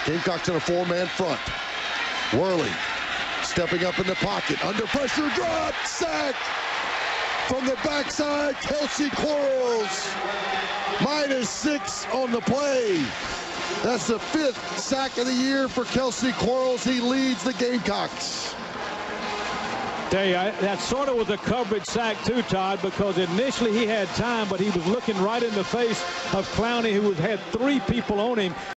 Gamecocks in a 4-man front. Worley stepping up in the pocket. Under pressure, drop, sack. From the backside, Kelcy Quarles. -6 on the play. That's the 5th sack of the year for Kelcy Quarles. He leads the Gamecocks. That sort of was a coverage sack too, Todd, because initially he had time, but he was looking right in the face of Clowney, who had 3 people on him.